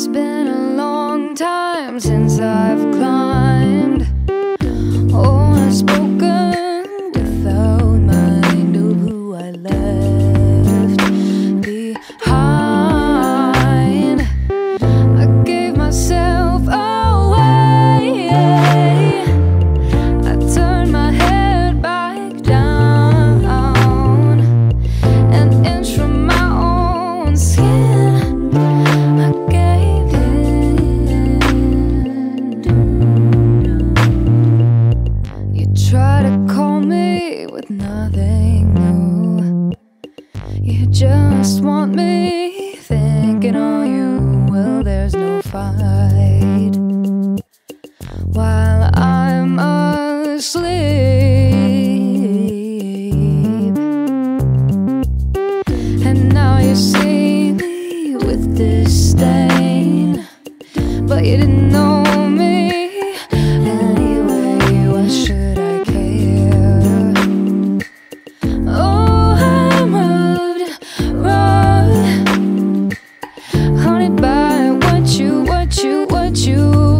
been a long time since I've climbed, oh, I've spoken without mind of who I left behind. I gave myself away, I turned my head back down, an inch from my own skin I gave in. You try to call me with nothing new, you just want me thinking on you. Well, there's no fight while I'm asleep, and now you see me with disdain, but you didn't know me anyway. Why should I care? Oh, I'm rubbed, haunted by what you